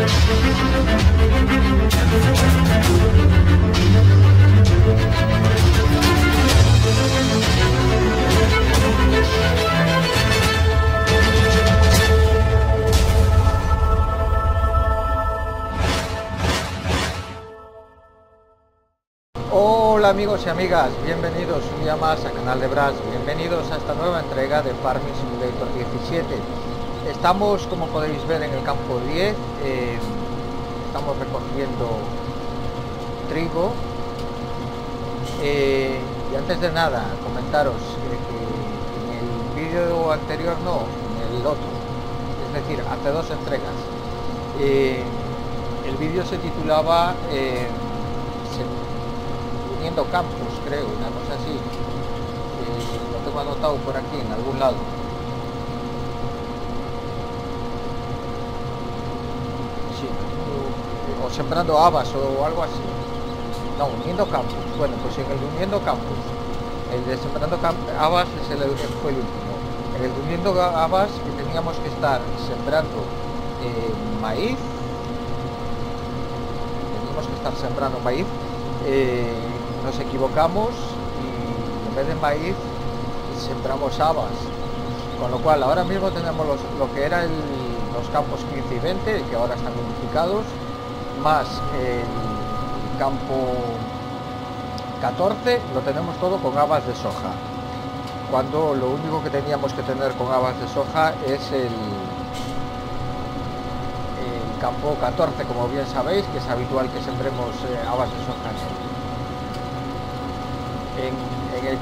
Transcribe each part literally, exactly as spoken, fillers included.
Hola amigos y amigas, bienvenidos un día más al canal de Brass, bienvenidos a esta nueva entrega de Farming Simulator diecisiete. Estamos, como podéis ver, en el campo diez, eh, estamos recogiendo trigo. Eh, y antes de nada, comentaros eh, que en el vídeo anterior, no, en el otro, es decir, hace dos entregas, eh, el vídeo se titulaba eh, Uniendo Campos, creo, una cosa así. Eh, lo tengo anotado por aquí en algún lado. Sí, o, o sembrando habas o algo así. No, Uniendo Campos. Bueno, pues en el Uniendo Campos, el de sembrando habas es el, fue el último. En el Uniendo habas, que teníamos que estar sembrando eh, maíz, teníamos que estar sembrando maíz. Eh, nos equivocamos y en vez de maíz sembramos habas, con lo cual ahora mismo tenemos los, lo que eran los campos quince y veinte, que ahora están unificados, más el campo catorce, lo tenemos todo con habas de soja, cuando lo único que teníamos que tener con habas de soja es el, el campo catorce, como bien sabéis, que es habitual que sembremos eh, habas de soja en él. En, en el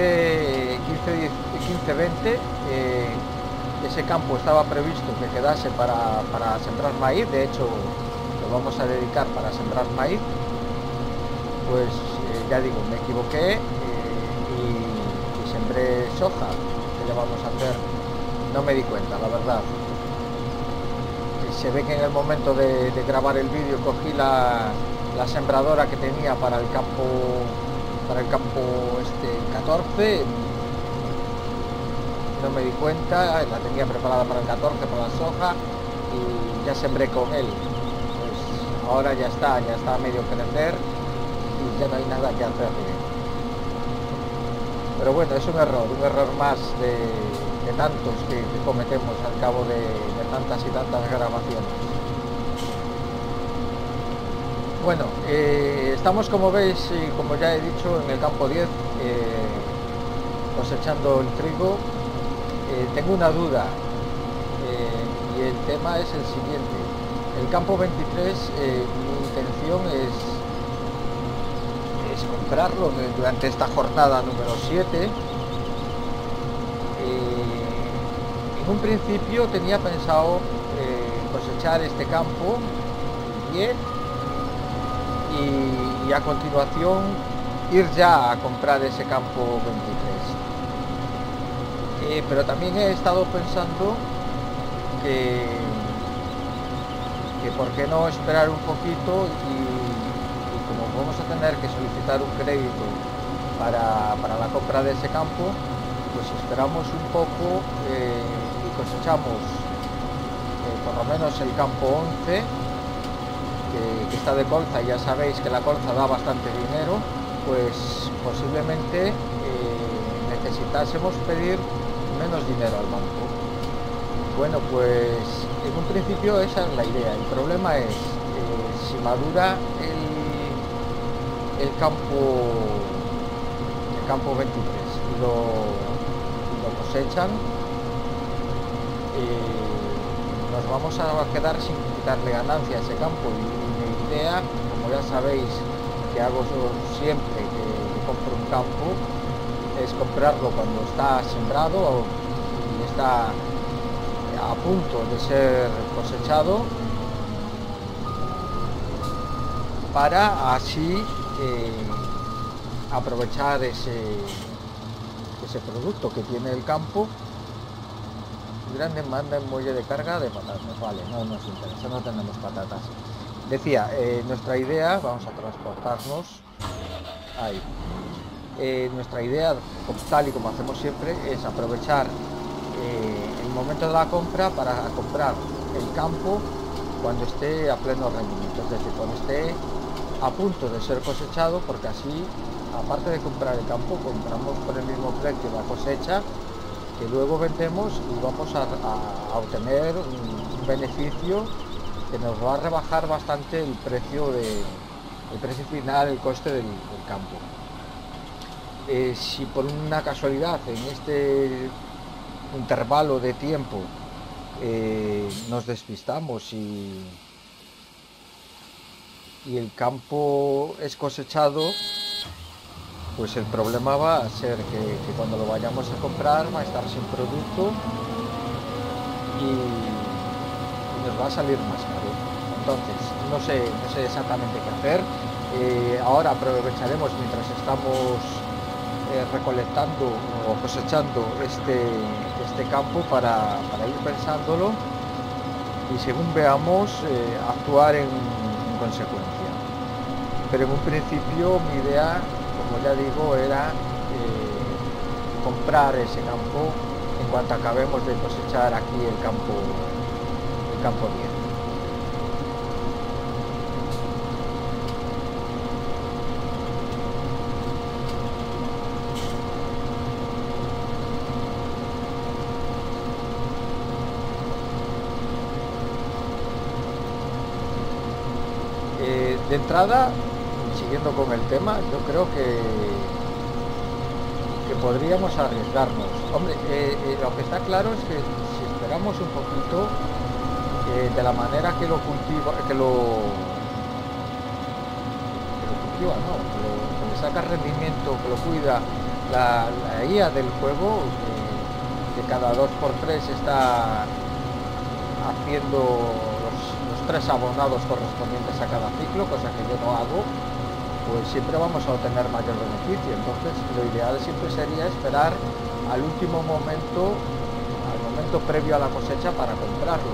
quince veinte eh, ese campo estaba previsto que quedase para, para sembrar maíz, de hecho lo vamos a dedicar para sembrar maíz. Pues eh, ya digo, me equivoqué eh, y, y sembré soja. ¿Qué le vamos a hacer? No me di cuenta, la verdad. Se ve que en el momento de, de grabar el vídeo cogí la, la sembradora que tenía para el campo para el campo este catorce, no me di cuenta, la tenía preparada para el catorce, para la soja, y ya sembré con él. Pues ahora ya está, ya está a medio crecer y ya no hay nada que hacerle. Pero bueno, es un error, un error más de, de tantos que, que cometemos al cabo de, de tantas y tantas grabaciones. Bueno, eh, estamos, como veis y como ya he dicho, en el campo diez, eh, cosechando el trigo. Eh, tengo una duda eh, y el tema es el siguiente. El campo veintitrés, eh, mi intención es, es comprarlo durante esta jornada número siete. Eh, en un principio tenía pensado eh, cosechar este campo diez, Y, y a continuación ir ya a comprar ese campo veintitrés. Eh, pero también he estado pensando que, que por qué no esperar un poquito y, y como vamos a tener que solicitar un crédito para, para la compra de ese campo, pues esperamos un poco eh, y cosechamos eh, por lo menos el campo once, que, que está de colza, y ya sabéis que la colza da bastante dinero. Pues posiblemente eh, necesitásemos pedir menos dinero al banco. Bueno, pues en un principio esa es la idea. El problema es eh, si madura el, el campo el campo veintitrés y lo, lo cosechan, eh, nos vamos a quedar sin quitarle ganancia a ese campo. Y, y mi idea, como ya sabéis que hago siempre que, que compro un campo, es comprarlo cuando está sembrado y está a punto de ser cosechado, para así eh, aprovechar ese, ese producto que tiene el campo. Gran demanda en muelle de carga de patatas. Vale, no nos interesa, no tenemos patatas. Decía, eh, nuestra idea, vamos a transportarnos ahí. Eh, nuestra idea, tal y como hacemos siempre, es aprovechar eh, el momento de la compra para comprar el campo cuando esté a pleno rendimiento, es decir, cuando esté a punto de ser cosechado, porque así, aparte de comprar el campo, compramos por el mismo precio la cosecha, que luego vendemos y vamos a, a- a obtener un, un beneficio que nos va a rebajar bastante el precio de, el precio final, el coste del, del campo. Eh, si por una casualidad en este intervalo de tiempo eh, nos despistamos y, y el campo es cosechado, pues el problema va a ser que, que cuando lo vayamos a comprar va a estar sin producto y, y nos va a salir más caro. Entonces, no sé, no sé exactamente qué hacer. Eh, ahora aprovecharemos mientras estamos eh, recolectando o cosechando este, este campo para, para ir pensándolo y según veamos eh, actuar en, en consecuencia. Pero en un principio mi idea, como ya digo, era eh, comprar ese campo en cuanto acabemos de cosechar aquí el campo, el campo diez. Eh, de entrada, siguiendo con el tema, yo creo que, que podríamos arriesgarnos. Hombre, eh, eh, lo que está claro es que si esperamos un poquito, eh, de la manera que lo cultiva, que lo, que lo cultiva, no, que, lo, que le saca rendimiento, que lo cuida, la, la I A del juego, que, que cada dos por tres está haciendo los, los tres abonados correspondientes a cada ciclo, cosa que yo no hago, pues siempre vamos a obtener mayor beneficio. Entonces lo ideal siempre sería esperar al último momento, al momento previo a la cosecha para comprarlo.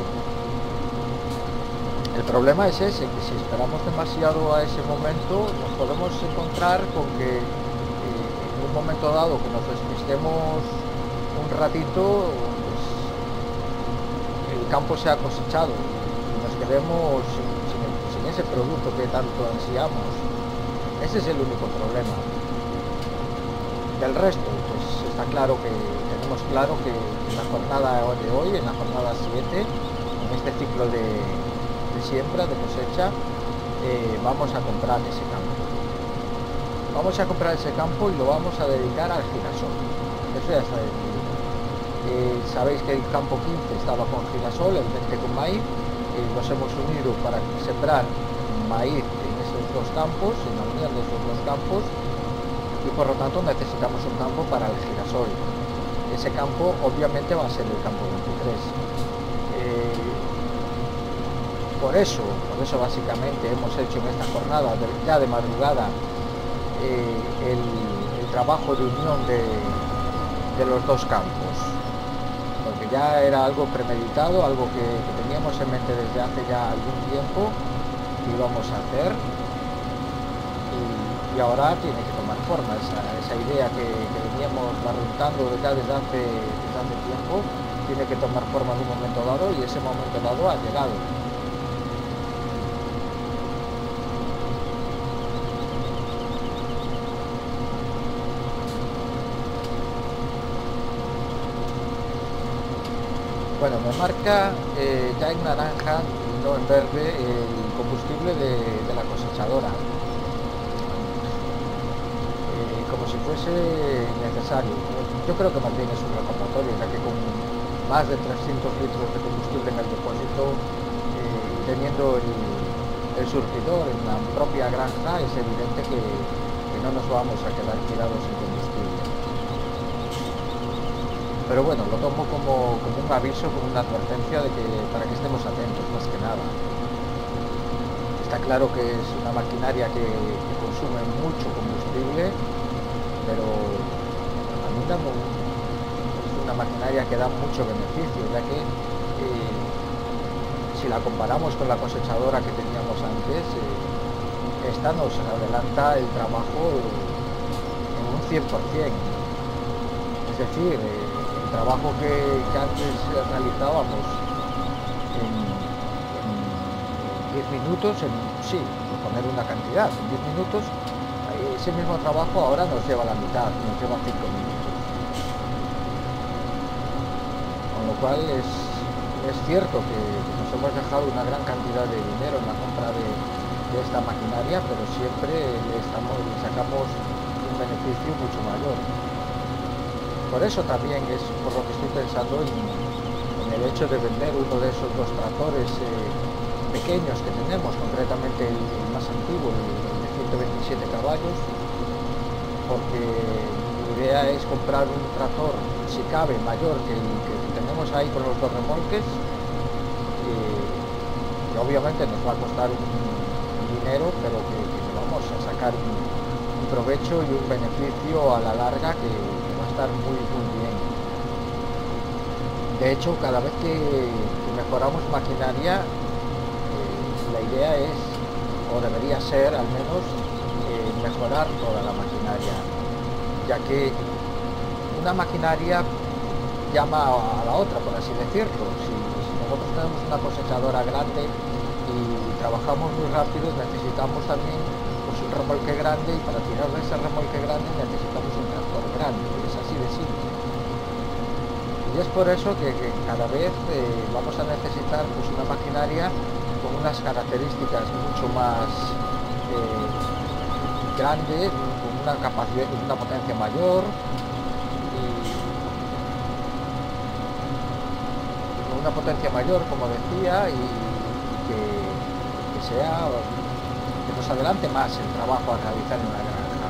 El problema es ese, que si esperamos demasiado a ese momento nos podemos encontrar con que eh, en un momento dado que nos despistemos un ratito, pues el campo se ha cosechado y nos quedemos sin, sin, sin ese producto que tanto ansiamos. Ese es el único problema. Del resto, pues está claro que tenemos claro que en la jornada de hoy, en la jornada siete, en este ciclo de, de siembra, de cosecha, eh, vamos a comprar ese campo. Vamos a comprar ese campo y lo vamos a dedicar al girasol. Eso ya está decidido. Eh, sabéis que el campo quince estaba con girasol, el veinte con maíz. Eh, nos hemos unido para sembrar maíz en esos dos campos, en la unión de esos dos campos, y por lo tanto necesitamos un campo para el girasol. Ese campo obviamente va a ser el campo veintitrés. Eh, por eso, por eso básicamente hemos hecho en esta jornada, de, ya de madrugada, eh, el, el trabajo de unión de, de los dos campos, porque ya era algo premeditado, algo que, que teníamos en mente desde hace ya algún tiempo que íbamos a hacer, y, y ahora tiene que tomar forma. Esa, esa idea que, que veníamos barruntando ya desde hace, desde hace tiempo tiene que tomar forma en un momento dado, y ese momento dado ha llegado. Bueno, me marca eh, ya en naranja y no en verde el combustible de, de la cosechadora, eh, como si fuese necesario. Yo creo que más bien es un recordatorio, ya que con más de trescientos litros de combustible en el depósito, eh, teniendo el, el surtidor en la propia granja, es evidente que, que no nos vamos a quedar tirados sin combustible. Pero bueno, lo tomo como, como un aviso, como una advertencia de que para que estemos atentos, más que nada. Está claro que es una maquinaria que, que consume mucho combustible, pero a mí también es una maquinaria que da mucho beneficio, ya que eh, si la comparamos con la cosechadora que teníamos antes, eh, esta nos adelanta el trabajo en un cien por cien. Es decir, eh, trabajo que, que antes realizábamos en, en diez minutos, en, sí, por poner una cantidad, en diez minutos, ese mismo trabajo ahora nos lleva la mitad, nos lleva cinco minutos. Con lo cual es, es cierto que nos hemos dejado una gran cantidad de dinero en la compra de, de esta maquinaria, pero siempre le, estamos, le sacamos un beneficio mucho mayor. Por eso también es por lo que estoy pensando en, en el hecho de vender uno de esos dos tractores eh, pequeños que tenemos, concretamente el, el más antiguo, el, el de ciento veintisiete caballos, porque mi idea es comprar un tractor, si cabe, mayor que el que tenemos ahí con los dos remolques, eh, que obviamente nos va a costar un, un dinero, pero que, que vamos a sacar un, un provecho y un beneficio a la larga que, que va a estar muy, muy bien. De hecho, cada vez que, que mejoramos maquinaria, la idea es, o debería ser al menos, eh, mejorar toda la maquinaria, ya que una maquinaria llama a la otra, por así decirlo. Si, si nosotros tenemos una cosechadora grande y trabajamos muy rápido, necesitamos también pues, un remolque grande, y para tirar de ese remolque grande necesitamos un tractor grande. Es así de simple. Y es por eso que, que cada vez eh, vamos a necesitar pues, una maquinaria con unas características mucho más eh, grandes, con una capacidad, una potencia mayor y con una potencia mayor, como decía, y que, que sea que nos adelante más el trabajo a realizar en la granja.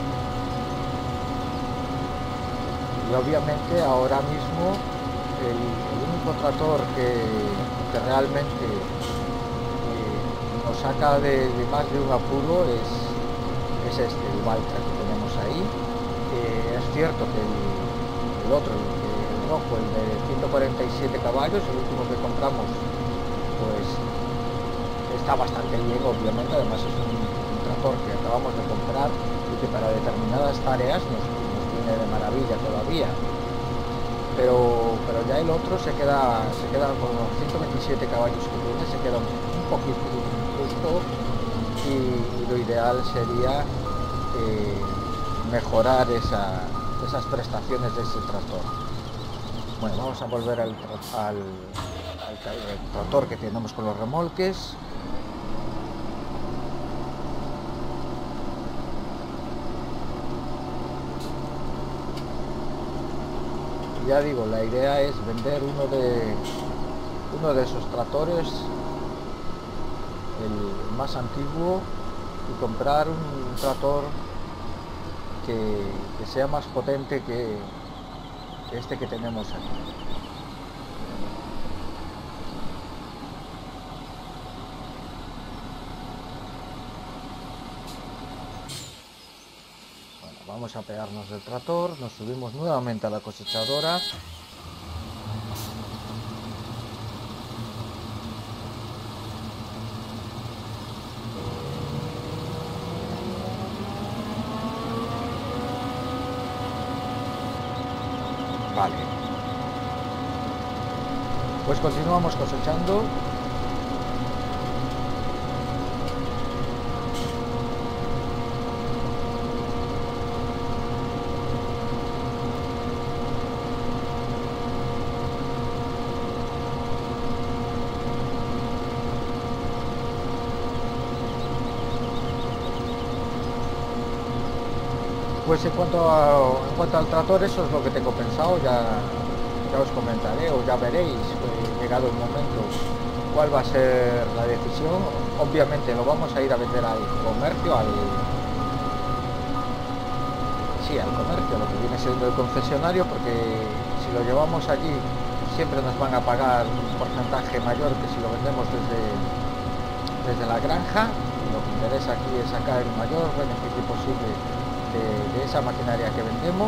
Y obviamente ahora mismo el, el único tractor que, que realmente nos saca de, de más de un apuro es, es este, el Valtra que tenemos ahí. Eh, es cierto que el, el otro, el, el rojo, el de ciento cuarenta y siete caballos, el último que compramos, pues está bastante bien, obviamente. Además es un, un tractor que acabamos de comprar y que para determinadas tareas nos, nos viene de maravilla todavía. Pero, pero ya el otro se queda, se queda con los ciento veintisiete caballos que tiene, se queda un, un poquito justo, y, y lo ideal sería eh, mejorar esa, esas prestaciones de ese tractor. Bueno, vamos a volver al, al, al, al tractor que tenemos con los remolques. Ya digo, la idea es vender uno de uno de esos tractores, el más antiguo, y comprar un tractor que, que sea más potente que, que este que tenemos aquí. Vamos a pegarnos del tractor, nos subimos nuevamente a la cosechadora. Vale. Pues continuamos cosechando. Pues en cuanto, a, en cuanto al tractor, eso es lo que tengo pensado. Ya, ya os comentaré, o ya veréis, eh, llegado el momento, cuál va a ser la decisión. Obviamente lo vamos a ir a vender al comercio, al sí, al comercio, lo que viene siendo el concesionario, porque si lo llevamos allí siempre nos van a pagar un porcentaje mayor que si lo vendemos desde, desde la granja. Lo que interesa aquí es sacar el mayor beneficio posible De, de esa maquinaria que vendemos.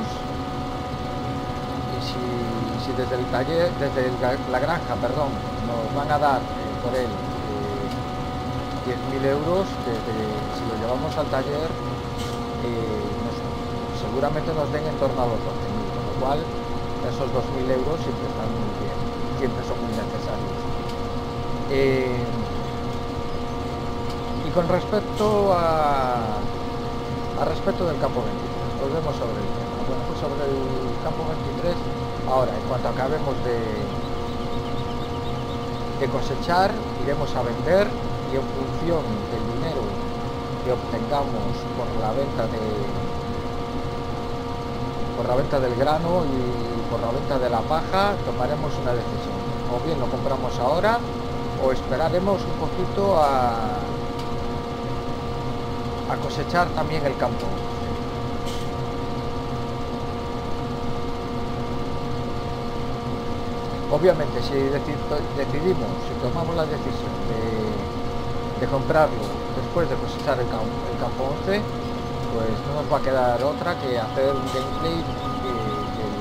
Y si, si desde el taller, desde el, la granja, perdón, nos van a dar eh, por él eh, diez mil euros, desde, si lo llevamos al taller, eh, nos, seguramente nos den en torno a los doce mil, con lo cual esos dos mil euros siempre están muy bien, siempre son muy necesarios. Eh, con respecto a, a respecto del campo veintitrés, volvemos sobre el tema. Bueno, pues sobre el campo veintitrés, ahora, en cuanto acabemos de, de cosechar, iremos a vender y en función del dinero que obtengamos por la venta de por la venta del grano y por la venta de la paja, tomaremos una decisión. O bien lo compramos ahora o esperaremos un poquito a, a cosechar también el campo. Obviamente, si decidimos, si tomamos la decisión de, de comprarlo después de cosechar el campo, el campo once, pues no nos va a quedar otra que hacer un gameplay del,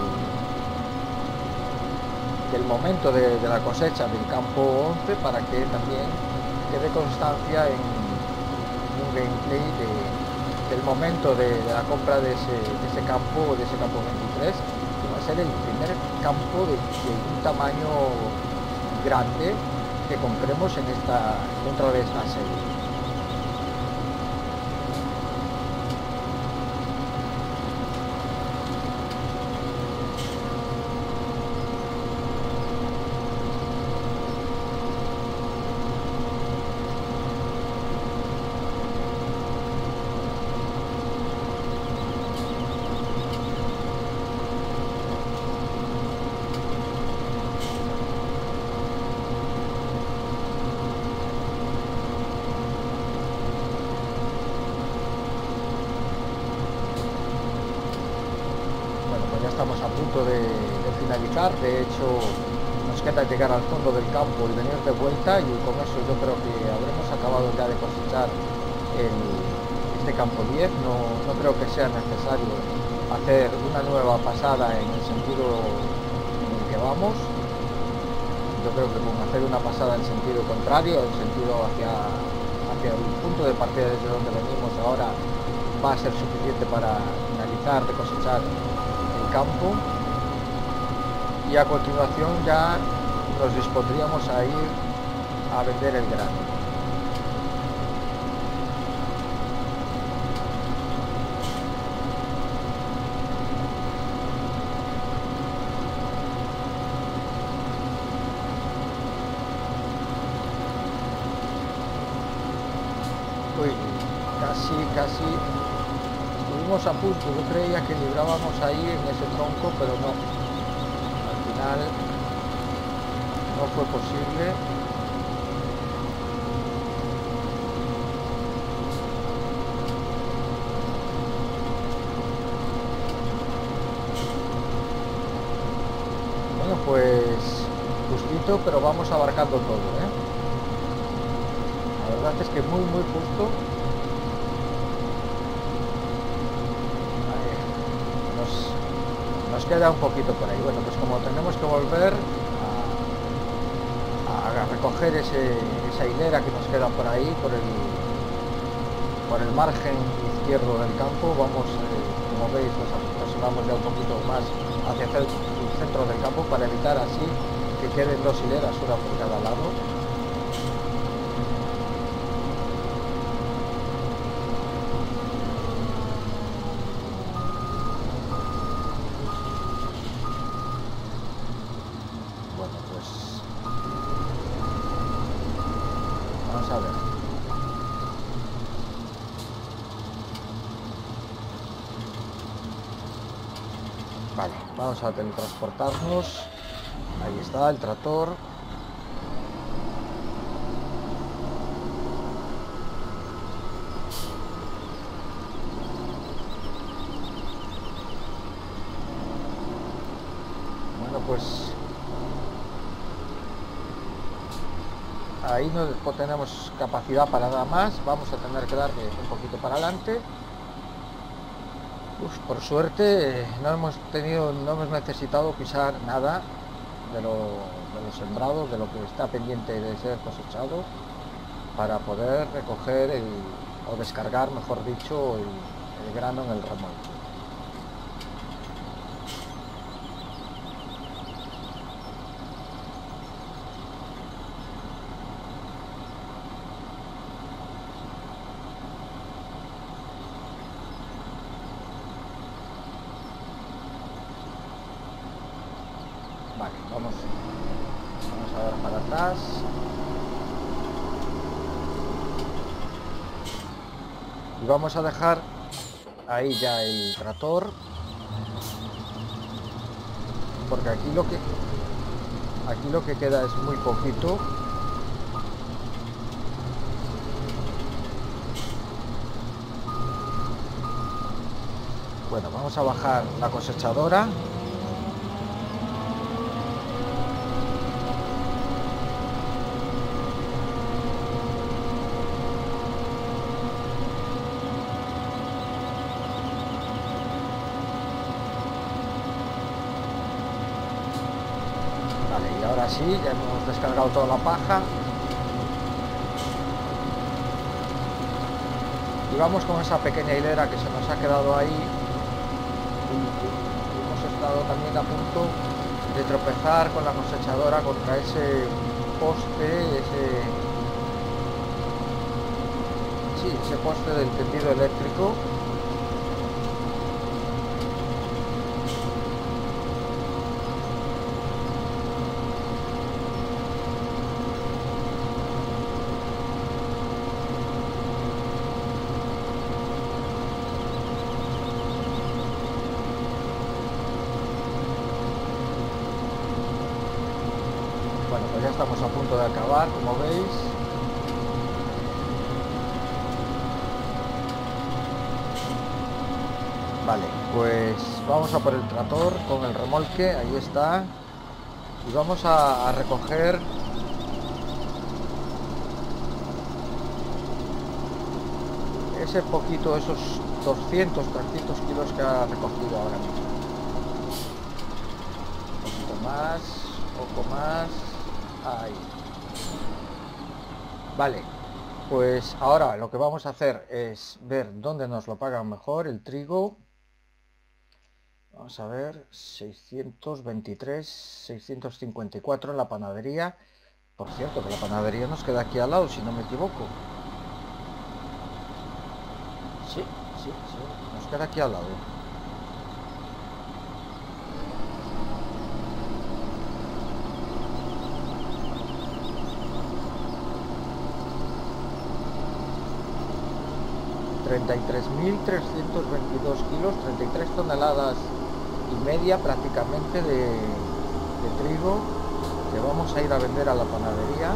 del momento de, de la cosecha del campo once para que también quede constancia en un gameplay de, del momento de, de la compra de ese, de ese campo, de ese campo veintitrés, que va a ser el primer campo de, de un tamaño grande que compremos en esta, dentro de esta serie. Estamos a punto de, de finalizar. De hecho, nos queda llegar al fondo del campo y venir de vuelta, y con eso yo creo que habremos acabado ya de cosechar el, este campo diez. No, no creo que sea necesario hacer una nueva pasada en el sentido en el que vamos. Yo creo que con hacer una pasada en sentido contrario, en sentido hacia, hacia el punto de partida desde donde venimos ahora, va a ser suficiente para finalizar de cosechar campo, y a continuación ya nos dispondríamos a ir a vender el grano. Uy, casi, casi estuvimos a punto. Yo creía que librábamos ahí en ese tronco, pero no, al final no fue posible. Bueno, pues justito, pero vamos abarcando todo, ¿eh? La verdad es que muy muy justo. Nos queda un poquito por ahí. Bueno, pues como tenemos que volver a, a recoger ese, esa hilera que nos queda por ahí, por el, por el margen izquierdo del campo, vamos, eh, como veis, nos aproximamos ya un poquito más hacia el centro del campo para evitar así que queden dos hileras, una por cada lado. Vale, vamos a teletransportarnos. Ahí está el tractor. Bueno, pues ahí no tenemos capacidad para nada más. Vamos a tener que darle un poquito para adelante. Uf, por suerte no hemos tenido, no hemos necesitado pisar nada de lo, de lo sembrado, de lo que está pendiente de ser cosechado, para poder recoger el, o descargar, mejor dicho, el, el grano en el remolque. para atrás. Y vamos a dejar ahí ya el tractor, porque aquí lo que aquí lo que queda es muy poquito. Bueno, vamos a bajar la cosechadora. Vale, y ahora sí, ya hemos descargado toda la paja. Y vamos con esa pequeña hilera que se nos ha quedado ahí. Y hemos estado también a punto de tropezar con la cosechadora contra ese poste, ese, sí, ese poste del tendido eléctrico. Bueno, pues ya estamos a punto de acabar, como veis. Vale, pues vamos a por el tractor con el remolque, ahí está. Y vamos a, a recoger ese poquito, esos doscientos, trescientos kilos que ha recogido ahora mismo. Un poquito más, poco más. Ahí. Vale, pues ahora lo que vamos a hacer es ver dónde nos lo pagan mejor el trigo. Vamos a ver, seiscientos veintitrés, seiscientos cincuenta y cuatro en la panadería. Por cierto, que la panadería nos queda aquí al lado, si no me equivoco. Sí, sí, sí, nos queda aquí al lado. treinta y tres mil trescientos veintidós kilos, treinta y tres toneladas y media prácticamente de, de trigo que vamos a ir a vender a la panadería.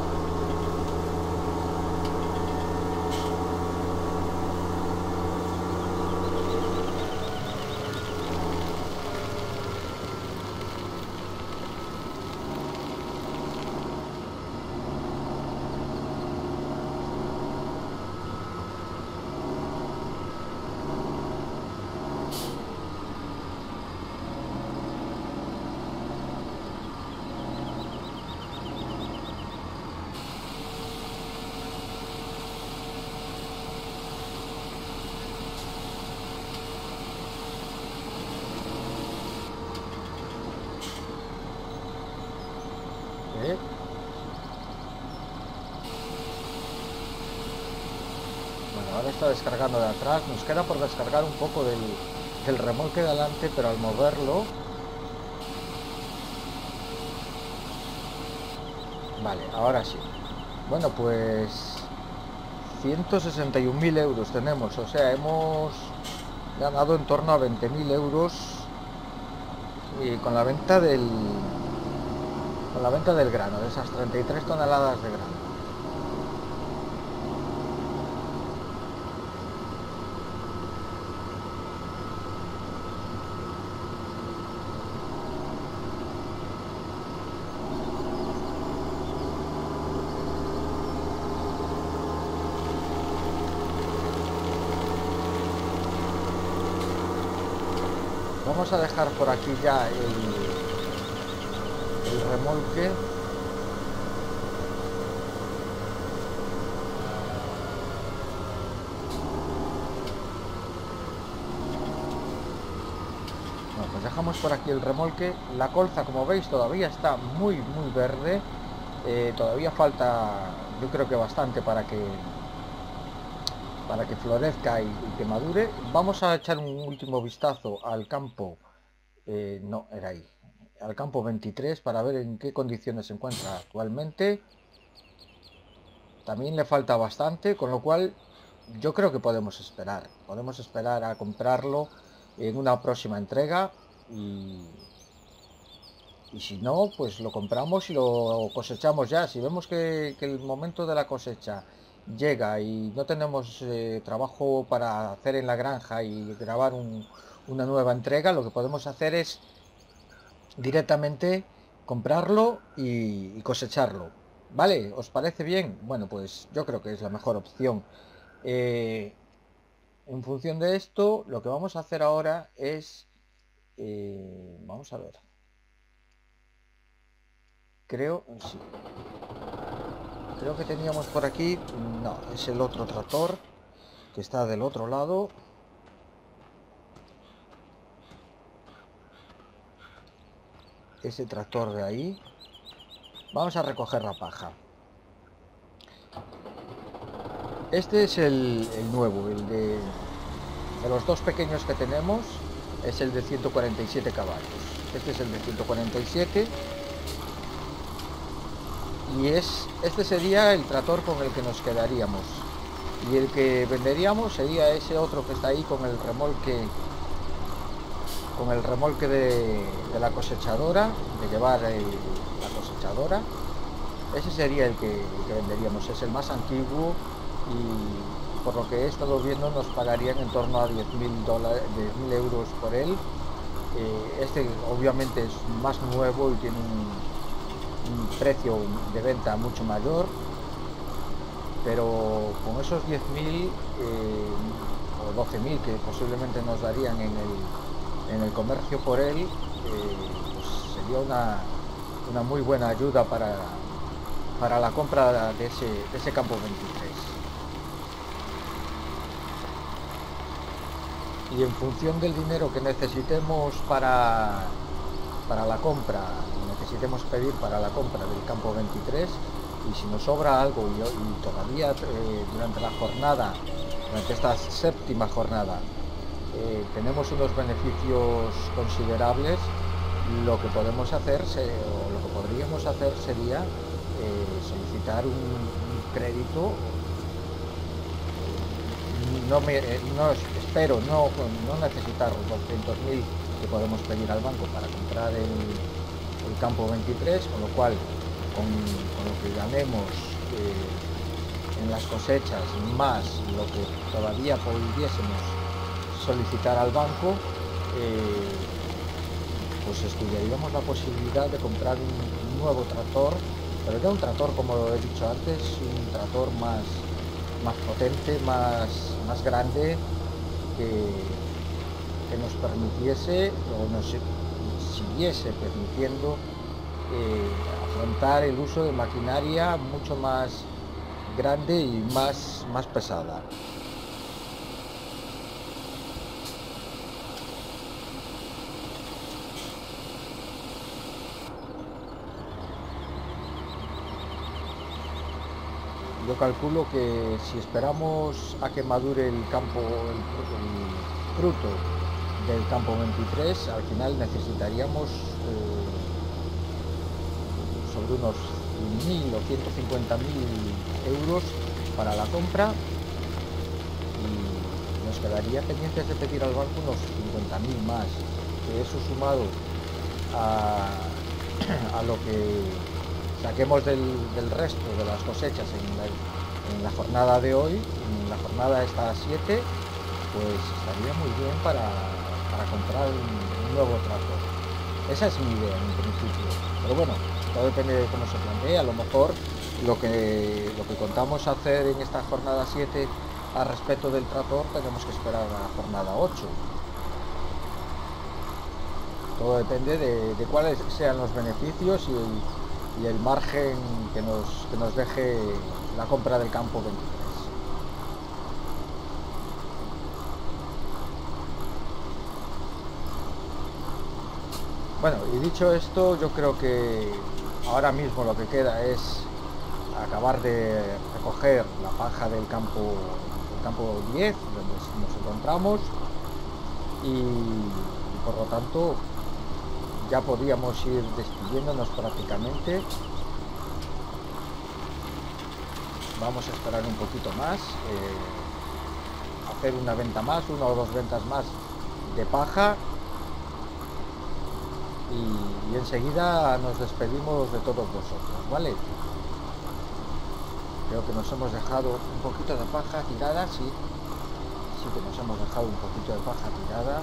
¿Eh? Bueno, ahora está descargando de atrás. Nos queda por descargar un poco del, del remolque de adelante, pero al moverlo... Vale, ahora sí. Bueno, pues ciento sesenta y un mil euros tenemos, o sea, hemos ganado en torno a veinte mil euros y con la venta del con la venta del grano, de esas treinta y tres toneladas de grano. Vamos a dejar por aquí ya el, el remolque. Bueno, pues dejamos por aquí el remolque. La colza, como veis, todavía está muy muy verde. Eh, todavía falta, yo creo que bastante para que para que florezca y, y que madure. Vamos a echar un último vistazo al campo. Eh, no, era ahí. al campo veintitrés para ver en qué condiciones se encuentra actualmente. También le falta bastante, con lo cual yo creo que podemos esperar. Podemos esperar a comprarlo en una próxima entrega y, y si no, pues lo compramos y lo cosechamos ya. Si vemos que, que el momento de la cosecha llega y no tenemos eh, trabajo para hacer en la granja y grabar un, una nueva entrega, lo que podemos hacer es directamente comprarlo y, y cosecharlo. ¿Vale? ¿Os parece bien? Bueno, pues yo creo que es la mejor opción. Eh, en función de esto, lo que vamos a hacer ahora es... eh, vamos a ver. Creo... Sí. Creo que teníamos por aquí... No, es el otro tractor que está del otro lado. Ese tractor de ahí. Vamos a recoger la paja. Este es el, el nuevo, el de, de los dos pequeños que tenemos, es el de ciento cuarenta y siete caballos. Este es el de ciento cuarenta y siete y es, este sería el tractor con el que nos quedaríamos. Y el que venderíamos sería ese otro que está ahí con el remolque, con el remolque de, de la cosechadora, de llevar el, la cosechadora. Ese sería el que, el que venderíamos, es el más antiguo y por lo que he estado viendo nos pagarían en torno a diez mil dólares, diez mil euros por él. Eh, este obviamente es más nuevo y tiene un, un precio de venta mucho mayor, pero con esos diez mil eh, o doce mil que posiblemente nos darían en el, en el comercio por él, eh, pues sería una, una muy buena ayuda para para la compra de ese, de ese campo veintitrés. Y en función del dinero que necesitemos para, para la compra, necesitemos pedir para la compra del campo veintitrés, y si nos sobra algo y, y todavía eh, durante la jornada, durante esta séptima jornada, eh, tenemos unos beneficios considerables, lo que podemos hacer, se, o lo que podríamos hacer sería Eh, solicitar un, un crédito. No, me, no espero no, no necesitar los doscientos mil que podemos pedir al banco para comprar el, el campo veintitrés, con lo cual con, con lo que ganemos eh, en las cosechas más lo que todavía pudiésemos solicitar al banco, eh, pues estudiaríamos la posibilidad de comprar un, un nuevo tractor, pero ya un tractor, como lo he dicho antes, un tractor más, más potente, más, más grande, que, que nos permitiese o nos siguiese permitiendo eh, afrontar el uso de maquinaria mucho más grande y más, más pesada. Yo calculo que si esperamos a que madure el campo, el, el fruto del campo veintitrés, al final necesitaríamos eh, sobre unos mil o ciento cincuenta mil euros para la compra, y nos quedaría pendientes de pedir al banco unos cincuenta mil más, que eso sumado a, a lo que saquemos del, del resto de las cosechas en la, en la jornada de hoy, en la jornada esta siete, pues estaría muy bien para, para comprar un, un nuevo tractor. Esa es mi idea en principio, pero bueno, todo depende de cómo se plantee. A lo mejor lo que, lo que contamos hacer en esta jornada siete al respecto del tractor tenemos que esperar a la jornada ocho. Todo depende de, de cuáles sean los beneficios y el, y el margen que nos, que nos deje la compra del campo veintitrés. Bueno, y dicho esto, yo creo que ahora mismo lo que queda es acabar de recoger la paja del campo, del campo diez, donde nos encontramos, y, y por lo tanto ya podíamos ir despidiéndonos prácticamente. Vamos a esperar un poquito más, eh, hacer una venta más, una o dos ventas más de paja y, y enseguida nos despedimos de todos vosotros, ¿vale? Creo que nos hemos dejado un poquito de paja tirada, sí, sí que nos hemos dejado un poquito de paja tirada.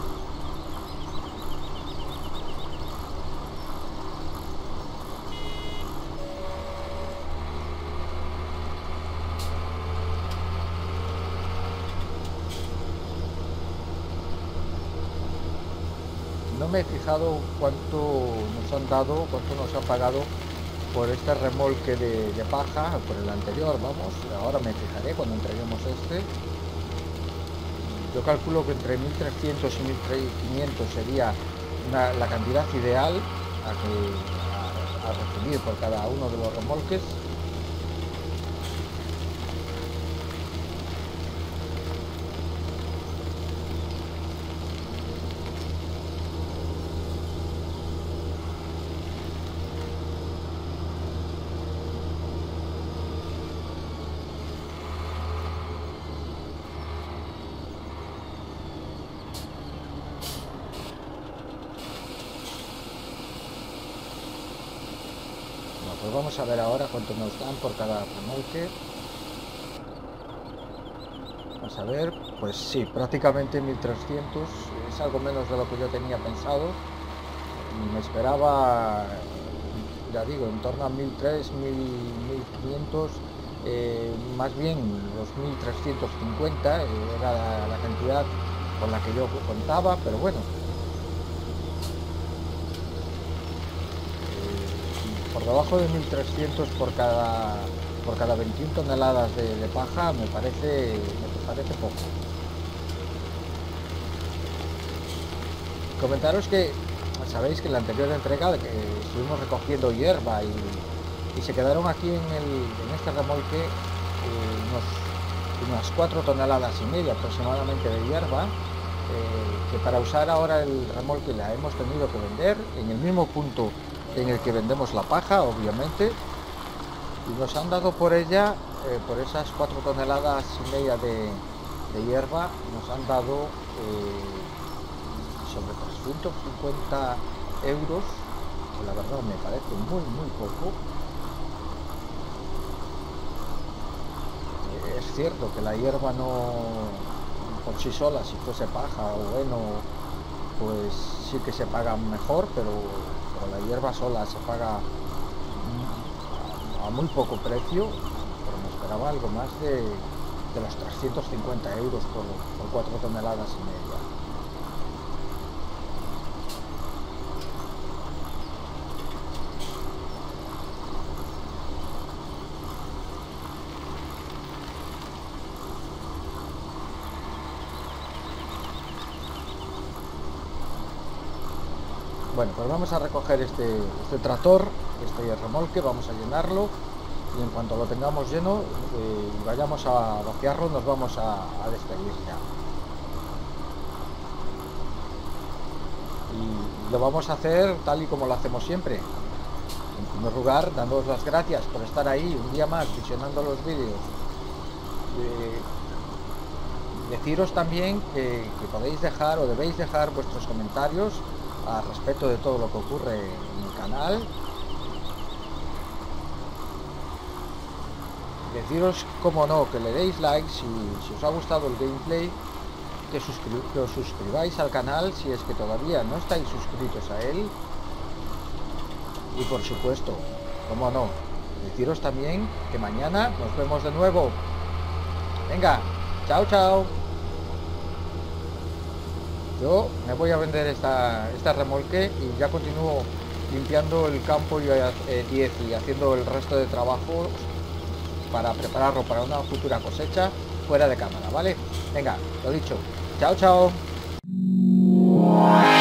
No me he fijado cuánto nos han dado, cuánto nos han pagado por este remolque de, de paja, por el anterior, vamos, ahora me fijaré cuando entreguemos este. Yo calculo que entre mil trescientos y mil quinientos sería una, la cantidad ideal a, que, a, a recibir por cada uno de los remolques. Pues vamos a ver ahora cuánto nos dan por cada remolque. Vamos a ver, pues sí, prácticamente mil trescientos, es algo menos de lo que yo tenía pensado. Me esperaba, ya digo, en torno a mil trescientos, mil quinientos, eh, más bien los mil trescientos cincuenta eh, era la, la cantidad con la que yo contaba, pero bueno. Por debajo de mil trescientos por cada por cada veintiuna toneladas de, de paja me parece me parece poco. Comentaros que sabéis que en la anterior entrega que estuvimos recogiendo hierba y, y se quedaron aquí en, el, en este remolque eh, unos, unas cuatro toneladas y media aproximadamente de hierba, eh, que para usar ahora el remolque la hemos tenido que vender en el mismo punto en el que vendemos la paja, obviamente, y nos han dado por ella, eh, por esas cuatro toneladas y media de, de hierba, nos han dado eh, sobre trescientos cincuenta euros, que la verdad me parece muy muy poco. Eh, es cierto que la hierba no, por sí sola, si fuese paja o heno, pues sí que se paga mejor, pero la hierba sola se paga a muy poco precio, pero me esperaba algo más de, de los trescientos cincuenta euros por, por cuatro toneladas y media. Bueno, pues vamos a recoger este, este tractor, este remolque, vamos a llenarlo y en cuanto lo tengamos lleno eh, y vayamos a vaciarlo, nos vamos a, a despedir ya. Y lo vamos a hacer tal y como lo hacemos siempre. En primer lugar, dándoos las gracias por estar ahí un día más visionando los vídeos. Eh, deciros también que, que podéis dejar o debéis dejar vuestros comentarios al respecto de todo lo que ocurre en el canal. Deciros, como no, que le deis like si, si os ha gustado el gameplay, que, que os suscribáis al canal si es que todavía no estáis suscritos a él, y por supuesto, como no, deciros también que mañana nos vemos de nuevo. Venga, chao chao. Yo me voy a vender esta, esta remolque y ya continúo limpiando el campo y, eh, diez y haciendo el resto de trabajos para prepararlo para una futura cosecha fuera de cámara, ¿vale? Venga, lo dicho, chao chao.